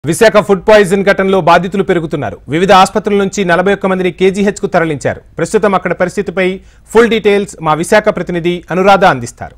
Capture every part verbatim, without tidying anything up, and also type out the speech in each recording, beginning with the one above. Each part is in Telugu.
విశాఖ ఫుడ్ పాయిజన్ ఘటనలో బాధితులు పెరుగుతున్నారు. వివిధ ఆసుపత్రుల నుంచి నలభై ఒక్క మందిని కేజీహెచ్ కు తరలించారు. ప్రస్తుతం అక్కడ పరిస్థితిపై ఫుల్ డీటెయిల్స్ మా విశాఖ ప్రతినిధి అనురాధ అందిస్తారు.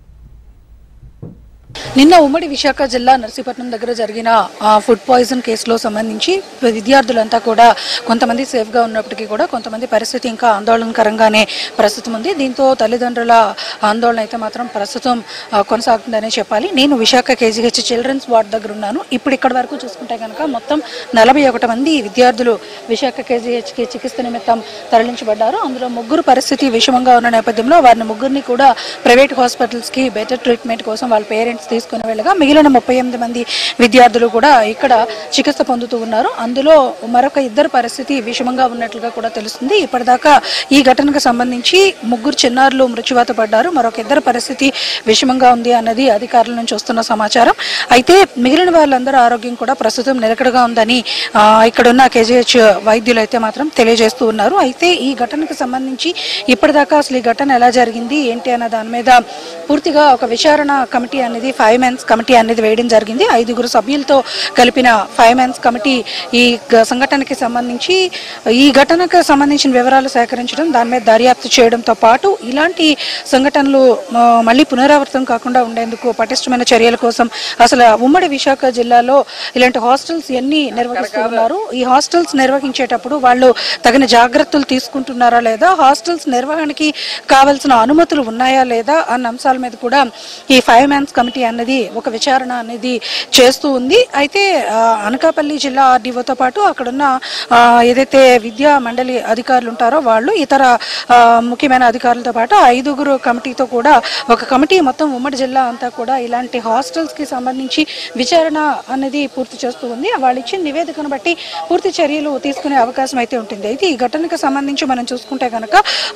నిన్న ఉమ్మడి విశాఖ జిల్లా నర్సీపట్నం దగ్గర జరిగిన ఫుడ్ పాయిజన్ కేసులో సంబంధించి విద్యార్థులంతా కూడా కొంతమంది సేఫ్ గా ఉన్నప్పటికీ కూడా కొంతమంది పరిస్థితి ఇంకా ఆందోళనకరంగానే ప్రస్తుతం ఉంది. దీంతో తల్లిదండ్రుల ఆందోళన అయితే మాత్రం ప్రస్తుతం కొనసాగుతుందనే చెప్పాలి. నేను విశాఖ కేజీహెచ్ చిల్డ్రన్స్ వార్డ్ దగ్గర ఉన్నాను. ఇప్పుడు ఇక్కడ వరకు చూసుకుంటే కనుక మొత్తం నలభై ఒకటి మంది విద్యార్థులు విశాఖ కేజీహెచ్ కి చికిత్స నిమిత్తం తరలించబడ్డారు. అందులో ముగ్గురు పరిస్థితి విషమంగా ఉన్న నేపథ్యంలో వారిని ముగ్గురిని కూడా ప్రైవేట్ హాస్పిటల్స్ కి బెటర్ ట్రీట్మెంట్ కోసం వాళ్ళ పేరెంట్స్ తీసుకుని వెళ్ళగా మిగిలిన ముప్పై ఎనిమిది మంది విద్యార్థులు కూడా ఇక్కడ చికిత్స పొందుతూ ఉన్నారు. అందులో మరొక ఇద్దరు పరిస్థితి విషమంగా ఉన్నట్లుగా కూడా తెలుస్తుంది. ఇప్పటిదాకా ఈ ఘటనకు సంబంధించి ముగ్గురు చిన్నారులు మృత్యువాత పడ్డారు. మరొక ఇద్దరు పరిస్థితి విషమంగా ఉంది అన్నది అధికారుల నుంచి వస్తున్న సమాచారం. అయితే మిగిలిన వాళ్ళందరూ ఆరోగ్యం కూడా ప్రస్తుతం నిలకడగా ఉందని ఇక్కడున్న కేజీహెచ్ వైద్యులు అయితే మాత్రం తెలియజేస్తూ ఉన్నారు. అయితే ఈ ఘటనకు సంబంధించి ఇప్పటిదాకా అసలు ఈ ఘటన ఎలా జరిగింది ఏంటి అన్న దాని మీద పూర్తిగా ఒక విచారణ కమిటీ అనేది ఫైవ్ మెన్స్ కమిటీ అనేది వేయడం జరిగింది. ఐదుగురు సభ్యులతో కలిపిన ఫైవ్ మెన్స్ కమిటీ ఈ సంఘటనకి సంబంధించి ఈ ఘటనకు సంబంధించిన వివరాలు సేకరించడం, దాని మీద దర్యాప్తు చేయడంతో పాటు ఇలాంటి సంఘటనలు మళ్ళీ పునరావృతం కాకుండా ఉండేందుకు పటిష్టమైన చర్యల కోసం అసలు ఉమ్మడి విశాఖ జిల్లాలో ఇలాంటి హాస్టల్స్ ఎన్ని నిర్వహిస్తూ ఉన్నారు, ఈ హాస్టల్స్ నిర్వహించేటప్పుడు వాళ్ళు తగిన జాగ్రత్తలు తీసుకుంటున్నారా లేదా, హాస్టల్స్ నిర్వహణకి కావాల్సిన అనుమతులు ఉన్నాయా లేదా అన్న అంశాల మీద కూడా ఈ ఫైవ్ మెన్స్ కమిటీ అన్నది ఒక విచారణ అనేది చేస్తూ ఉంది. అయితే అనకాపల్లి జిల్లా ఆర్డీఓతో పాటు అక్కడున్న ఏదైతే విద్యా మండలి అధికారులు ఉంటారో వాళ్ళు ఇతర ముఖ్యమైన అధికారులతో పాటు ఐదుగురు కమిటీతో కూడా ఒక కమిటీ మొత్తం ఉమ్మడి జిల్లా అంతా కూడా ఇలాంటి హాస్టల్స్ కి సంబంధించి విచారణ అనేది పూర్తి చేస్తూ ఉంది. వాళ్ళు ఇచ్చిన నివేదికను బట్టి పూర్తి చర్యలు తీసుకునే అవకాశం అయితే ఉంటుంది. అయితే ఈ ఘటనకు సంబంధించి మనం చూసుకుంటే కనుక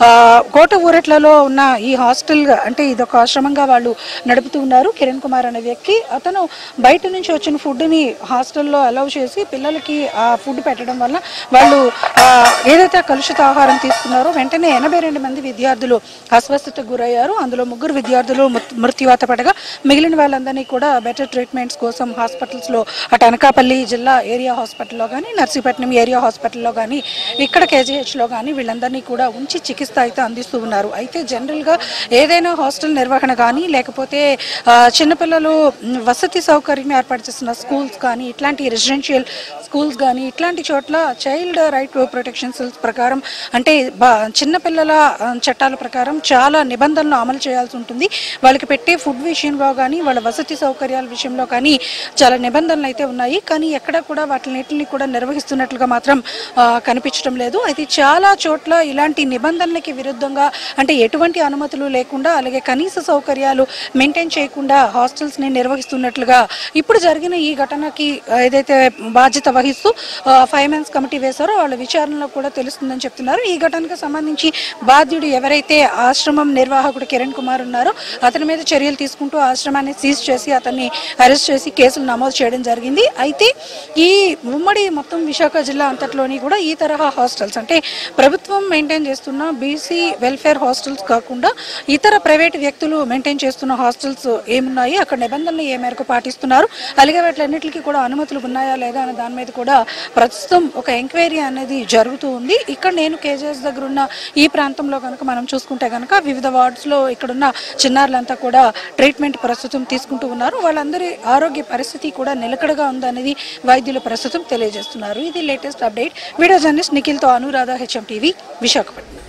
కోట ఊరట్లలో ఉన్న ఈ హాస్టల్ అంటే ఇదొక ఆశ్రమంగా వాళ్ళు నడుపుతూ ఉన్నారు. కిరణ్ కుమార్ అనే వ్యక్తి అతను బయట నుంచి వచ్చిన ఫుడ్ ని హాస్టల్లో అలౌ చేసి పిల్లలకి ఆ ఫుడ్ పెట్టడం వల్ల వాళ్ళు ఏదైతే కలుషిత ఆహారం తీసుకున్నారో వెంటనే ఎనభై రెండు మంది విద్యార్థులు అస్వస్థతకు గురయ్యారు. అందులో ముగ్గురు విద్యార్థులు మృత్యువాత పడగా మిగిలిన వాళ్ళందరినీ కూడా బెటర్ ట్రీట్మెంట్స్ కోసం హాస్పిటల్స్ లో అటు అనకాపల్లి జిల్లా ఏరియా హాస్పిటల్లో కానీ నర్సీపట్నం ఏరియా హాస్పిటల్లో కానీ ఇక్కడ కేజీహెచ్ లో కానీ వీళ్ళందరినీ కూడా ఉంచి చికిత్స అయితే అందిస్తూ ఉన్నారు. అయితే జనరల్ గా ఏదైనా హాస్టల్ నిర్వహణ కానీ లేకపోతే చిన్నపిల్లలు వసతి సౌకర్యం ఏర్పాటు చేస్తున్న స్కూల్స్ కానీ ఇట్లాంటి రెసిడెన్షియల్ స్కూల్స్ కానీ ఇట్లాంటి చోట్ల చైల్డ్ రైట్ ప్రొటెక్షన్ సెల్స్ ప్రకారం అంటే చిన్నపిల్లల చట్టాల ప్రకారం చాలా నిబంధనలు అమలు చేయాల్సి ఉంటుంది. వాళ్ళకి పెట్టే ఫుడ్ విషయంలో కానీ వాళ్ళ వసతి సౌకర్యాల విషయంలో కానీ చాలా నిబంధనలు అయితే ఉన్నాయి. కానీ ఎక్కడ కూడా వాటిని కూడా నిర్వహిస్తున్నట్లుగా మాత్రం కనిపించడం లేదు. అయితే చాలా చోట్ల ఇలాంటి నిబంధనలకి విరుద్ధంగా అంటే ఎటువంటి అనుమతులు లేకుండా అలాగే కనీస సౌకర్యాలు మెయింటైన్ చేయకుండా హాస్టల్స్ ని నిర్వహిస్తున్నట్లుగా ఇప్పుడు జరిగిన ఈ ఘటనకి ఏదైతే బాధ్యత వహిస్తూ ఫైవ్ మెన్స్ కమిటీ వేశారో వాళ్ళ విచారణలో కూడా తెలుస్తుందని చెప్తున్నారు. ఈ ఘటనకు సంబంధించి బాధ్యుడు ఎవరైతే ఆశ్రమం నిర్వాహకుడు కిరణ్ కుమార్ ఉన్నారో అతని మీద చర్యలు తీసుకుంటూ ఆశ్రమాన్ని సీజ్ చేసి అతన్ని అరెస్ట్ చేసి కేసులు నమోదు చేయడం జరిగింది. అయితే ఈ ఉమ్మడి మొత్తం విశాఖ జిల్లా అంతట్లోని కూడా ఈ తరహా హాస్టల్స్ అంటే ప్రభుత్వం మెయింటైన్ చేస్తున్న బీసీ వెల్ఫేర్ హాస్టల్స్ కాకుండా ఇతర ప్రైవేట్ వ్యక్తులు మెయింటైన్ చేస్తున్న హాస్టల్స్ ఏమున్నాయి, అక్కడ నిబంధనలు ఏ మేరకు పాటిస్తున్నారు, అలాగే వాటిలన్నిటికీ కూడా అనుమతులు ఉన్నాయా లేదా అనే దాని మీద కూడా ప్రస్తుతం ఒక ఎంక్వైరీ అనేది జరుగుతూ ఉంది. ఇక్కడ నేను కేజీఎస్ దగ్గర ఉన్న ఈ ప్రాంతంలో కనుక మనం చూసుకుంటే కనుక వివిధ వార్డ్స్ లో ఇక్కడున్న చిన్నారులంతా కూడా ట్రీట్మెంట్ ప్రస్తుతం తీసుకుంటూ ఉన్నారు. వాళ్ళందరి ఆరోగ్య పరిస్థితి కూడా నిలకడగా ఉందనేది వైద్యులు ప్రస్తుతం తెలియజేస్తున్నారు. ఇది లేటెస్ట్ అప్డేట్. వీడియో జర్నలిస్ట్ నిఖిల్తో అనురాధ, హెచ్ఎం టీవీ, విశాఖపట్నం.